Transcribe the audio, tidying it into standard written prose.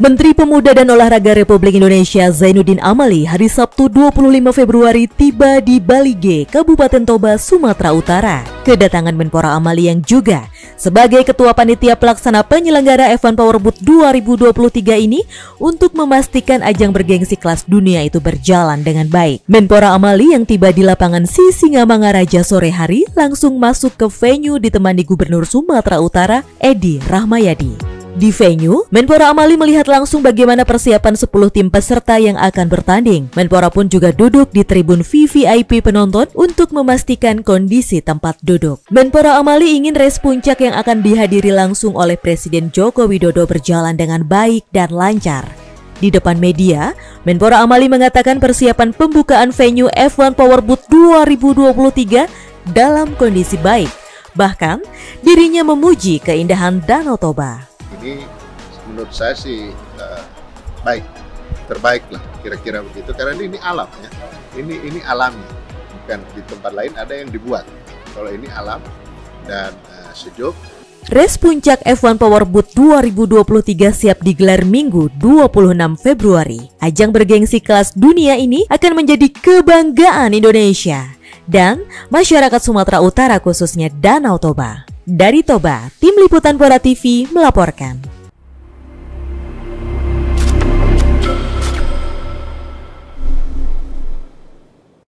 Menteri Pemuda dan Olahraga Republik Indonesia Zainuddin Amali hari Sabtu 25 Februari tiba di Balige, Kabupaten Toba, Sumatera Utara. Kedatangan Menpora Amali yang juga sebagai Ketua Panitia Pelaksana Penyelenggara F1 Powerboat 2023 ini untuk memastikan ajang bergengsi kelas dunia itu berjalan dengan baik. Menpora Amali yang tiba di lapangan Sisingamangaraja sore hari langsung masuk ke venue ditemani Gubernur Sumatera Utara Edi Rahmayadi. Di venue, Menpora Amali melihat langsung bagaimana persiapan 10 tim peserta yang akan bertanding. Menpora pun juga duduk di tribun VVIP penonton untuk memastikan kondisi tempat duduk. Menpora Amali ingin race puncak yang akan dihadiri langsung oleh Presiden Joko Widodo berjalan dengan baik dan lancar. Di depan media, Menpora Amali mengatakan persiapan pembukaan venue F1 Powerboat 2023 dalam kondisi baik. Bahkan, dirinya memuji keindahan Danau Toba. Ini menurut saya sih baik, terbaik lah kira-kira begitu, karena ini alam ya, ini alami, bukan di tempat lain ada yang dibuat. Kalau ini alam dan sejuk. Race puncak F1 Powerboat 2023 siap digelar Minggu 26 Februari. Ajang bergengsi kelas dunia ini akan menjadi kebanggaan Indonesia dan masyarakat Sumatera Utara, khususnya Danau Toba. Dari Toba, Tim Liputan Pora TV melaporkan.